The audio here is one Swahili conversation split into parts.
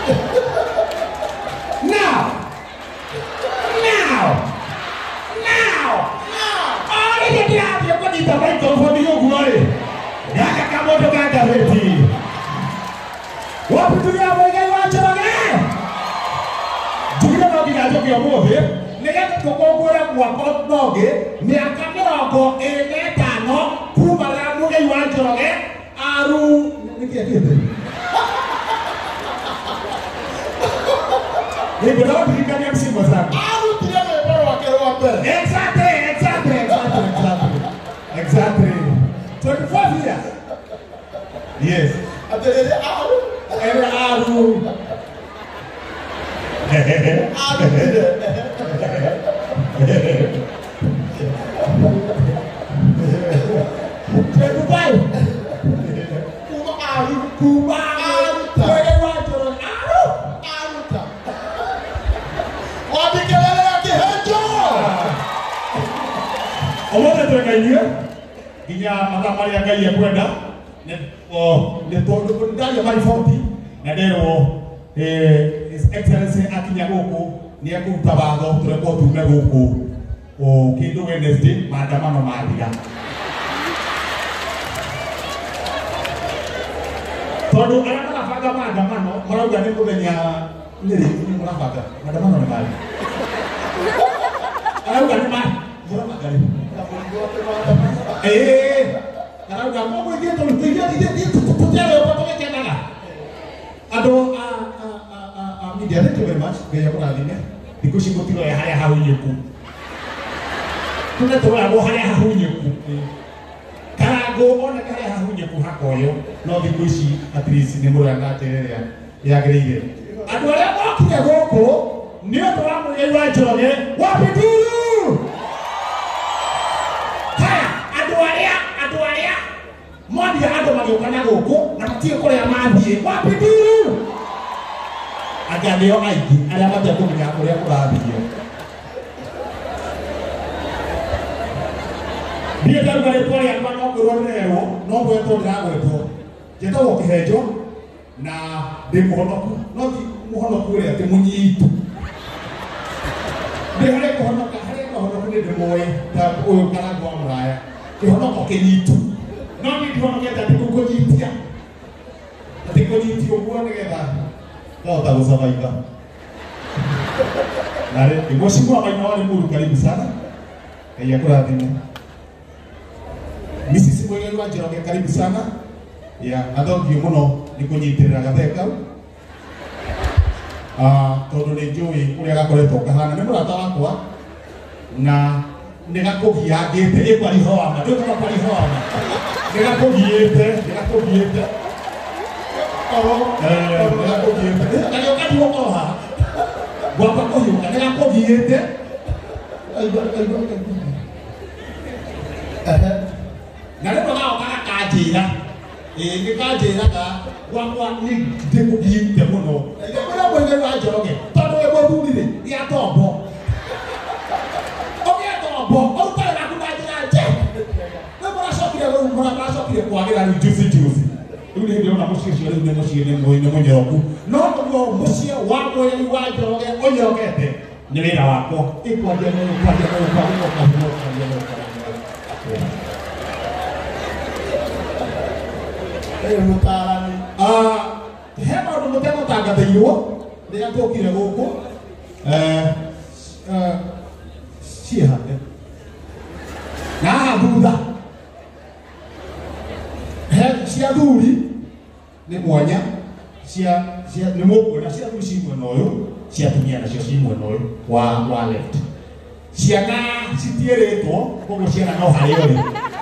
Exactly. 24 years. Yes. His Excellency Akinyagoko, Niaku Tabago, to report to Megoko, or Kido Wednesday, Madame Madia. Todo anak faga Madamano, Morgan Povenia, Lily, Murafaga, Madamano Mali. I don't know, eh, I don't know what we get to tell you what we can. Ado media thank you very much gaya kurangnya dikusi kutilo ya haya hawinyeku kuna toa go haya hawinyeku karago ona haya hawinyeku hakoyo no dikusi at least ni muranga terere ya grige ado ya boki ya goko niyo toa mu yewa joroge wapitiru haya ado ya modi ya ado magokana goko na tie kore ya mabie wapitiru aganeo aiki ala mabia kumenya kore kurabio bia dalgare kore ya mano kurorero no gweto ndagweto jeta wokihejo na demuhonoku no ti muhonoku ria ti munyitu de hare kohonoku ni demoy ta oyo kala go amraya kihonoku kenyitu no ni dihonoku ta tikukojitia tikukojitia kwa ngetha no tagusabaika nare imoshimu abaina wale muru karibu sana kaya kurathime misisi mwegeri wa Njoroge karibu sana ya athongio muno nikunyitirira gatheka tondu ni njui kuria gakoretwo kahana ni murata wakwa na nigakugiangite ikwarihoama ndio kama kwarihoama nigakugiite Ule ndio na mushikisho ile ndio mushikene mwenyeroku no to mushia wako yali wa Njoroge onyokete ni wira wako ikwa je no kwa mutarani hema ndo mutemo tangathirwo ni atokire guku hande na thutha cia thuri ni mwanya cia ni mukwona cia thuri cimwe noyo cia tumia nacio cimwe noyo wa left ciana citieretwo koguo ciana no harĩ ori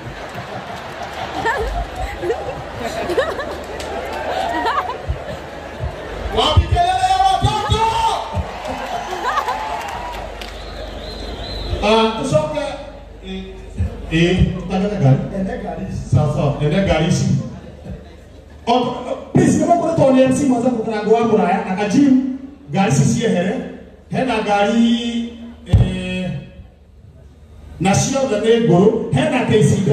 wapikelele watoto tusoke ende gari ici please nä må tondå MC mwanza kå karango wa må raya akajim ngari ici ciehere hena ngari na ciothe nä ngå rå hena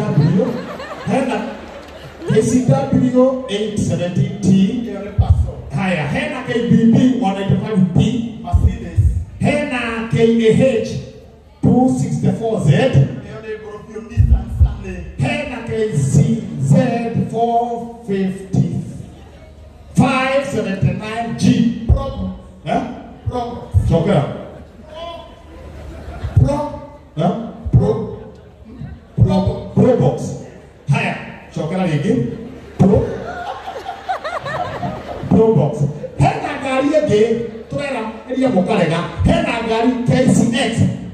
KCW 870T Haya, hena KBB 195P Mercedes. hena KAH 264Z hena KCZ 45579G Chokera Probox. Haya, chokera lagi Probox. Hena gari lagi turera elia mokarega. Hena gari KCX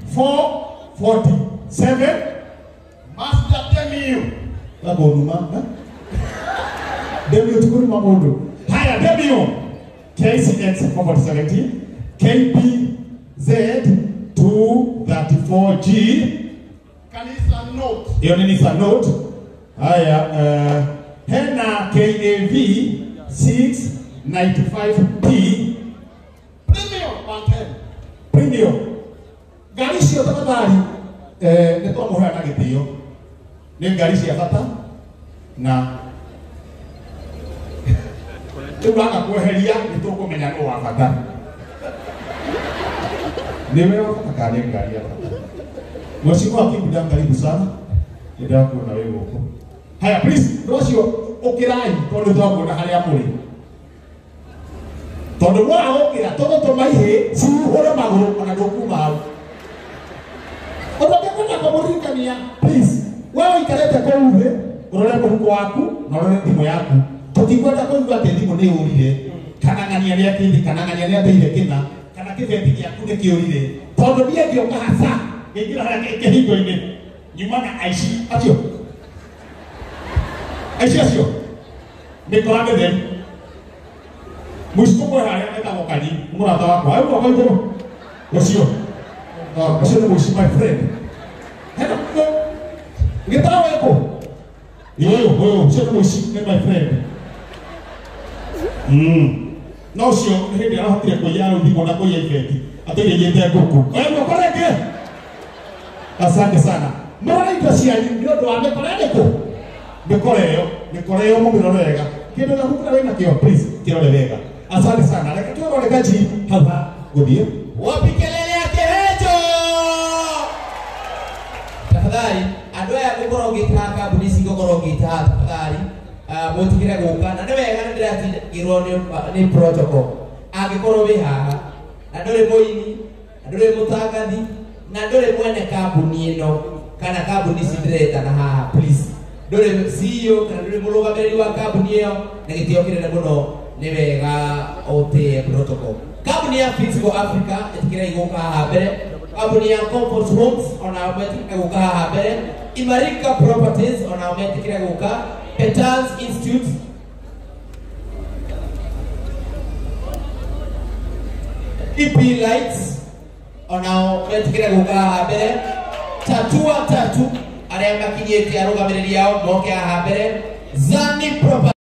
447 Master Demio. Lago numa, Demio tukuri mamondo. Haya, Demio KCX 470 KBZ 234G Kanisa Note. hiyo ni Nissan Note. Haya, hena KAV 695P Premium 110. Premium. Gari cio tafadhali nĩ twamũhera na gĩtĩo. Nĩ ngari cia bata na rĩu waga kweheria nĩ tũkũmenya nũ wa bata. Niwe wa bata kana nĩ ngari ya bata. Mheshimiwa Kibuda, karibu sana. Ndio kuona wewe huko. Haya, please, Rocio ukirai tondũ twakuona harĩa mũrĩ. Tondũ mwaũkĩra tũgũtũmaihe ciuhũre magũrũ ona ndũkuma hau. Ũtangĩkũnya kũmũririkania, please, wewe ikarete kũu thĩ, ũrore mũhuko waku na ũrore thimũ yaku. Tũtikwenda kũigua atĩ thimũ nĩ ũrire, kana ng'ania nĩ akĩthi, kana ng'ania nĩ ateire kĩna, kana kĩbeti gĩaku nĩ kĩũrire. Tondũ niĩ ngĩũka haca ngĩingĩra harĩa kĩhingo-inĩ nyuma na aici acio. Aici acio mĩkora mĩtheru. Mũico mwe harĩa metagwo Kanyi, mũrata wakwa. Hau mwaka igũrũ ũcio. Ũcio nĩ mũici, my friend. Hena gĩtawa ĩkũ? Ũyũ ũcio nĩ mũici, nĩ my friend. No ũcio hĩndĩ arahotire kũiya thimũ na kũiya ibeti atĩrĩgĩte ngũkũ. Oya guoko rĩngĩ. Asante sana. Mũrora indo cianyu nĩ ũndũ wa mĩkora ĩrĩkũ? Mĩkora ĩyo mũmĩrore wega. Kĩndũ gĩaku kĩrĩa wĩna kĩo, please, kĩrore wega. Asante sana. Reke tuone kaji hapa gũthiĩ. Wapikelele ya Kĩhĩnjo. Tafadhali, andũ aya gũkorwo ũgĩtaha kambuni ici gũkorwo ũgĩtaha tafadhali. Mũtigĩre gũka na nĩ wega nĩ ndĩratigĩrwo nĩ protocol. Angĩkorwo wĩ haha na ndũrĩ mũini, na ndũrĩ mũtangathi, na ndũrĩ mwene kambuni ĩno kana kambuni ici ndĩretana haha, please. Ndũrĩ CEO kana ndũrĩ mũrũgamĩrĩri wa kambuni ĩyo, na gĩtĩo kĩnene mũno nĩ wega ũtĩe protocol. Kambuni ya Fitco Africa ĩtikĩra igũka haha mbere. Kambuni ya Comfort Homes onao metikĩra gũka haha mbere. Imarika Properties onao metikĩra gũka. Petals Institute, EP Lights onao metikĩra gũka haha mbere. Tatua arĩa makinyĩte arũgamĩrĩri ao moke haha mbere. Zani Properties